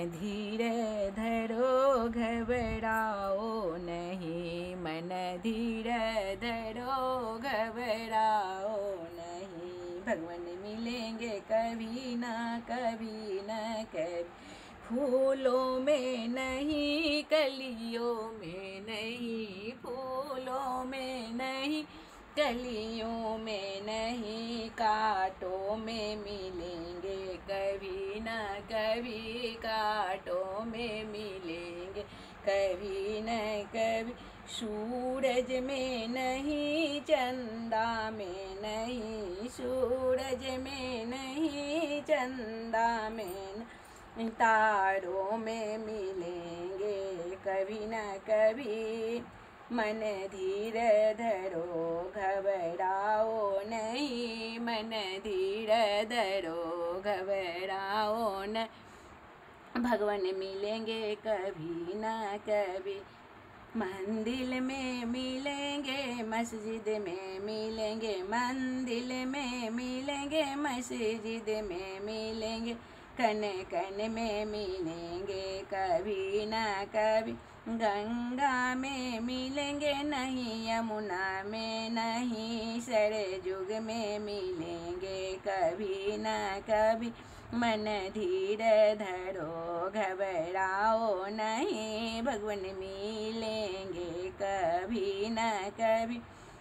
धीर धरो घबराओ नहीं, मन धीर धरो घबराओ नहीं। भगवान मिलेंगे कभी ना कभी न कभी, फूलों में नहीं कलियों में नहीं, फूलों में नहीं कलियों में नहीं, कांटों में मिलेंगे कभी ना कभी, कांटों में मिलेंगे कभी न कभी। सूरज में नहीं चंदा में नहीं, सूरज में नहीं चंदा में नहीं, तारों में मिलेंगे कभी न कभी। मन धीर धरो घबराओ नहीं, मन धीर धरो घबराओ न। भगवान मिलेंगे कभी ना कभी, मंदिर में मिलेंगे मस्जिद में मिलेंगे, मंदिर में मिलेंगे मस्जिद में मिलेंगे, कन कन में मिलेंगे कभी ना कभी। गंगा में मिलेंगे नहीं, यमुना में नहीं, सरयुग में मिलेंगे कभी ना कभी। मन धीर धरो घबराओ नहीं, भगवान मिलेंगे कभी न कभी।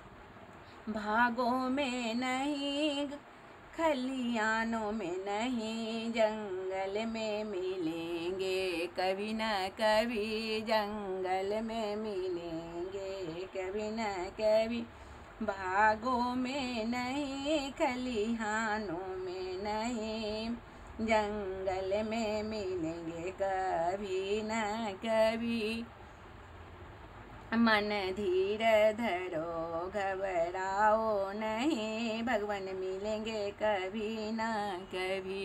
भागों में नहीं खलियानों में नहीं, जंगल में मिलेंगे कभी न कभी, जंगल में मिलेंगे कभी न कभी। भागों में नहीं खलिहानों में नहीं, जंगल में मिलेंगे कभी न कभी। मन धीर धरो घबराओ नहीं, भगवान मिलेंगे कभी ना कभी।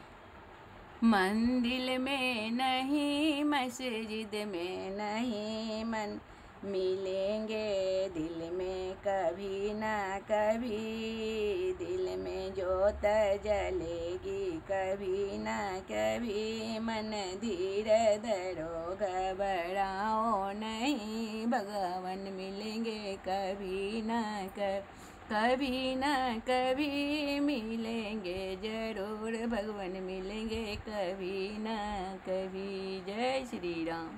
मंदिर में नहीं मस्जिद में नहीं, मन मिलेंगे दिल में कभी ना कभी, दिल में जोत जलेगी कभी ना कभी। मन धीर धरो घबराओ नहीं, भगवान मिलेंगे कभी ना कभी ना कभी, मिलेंगे जरूर भगवान मिलेंगे कभी ना कभी। जय श्री राम।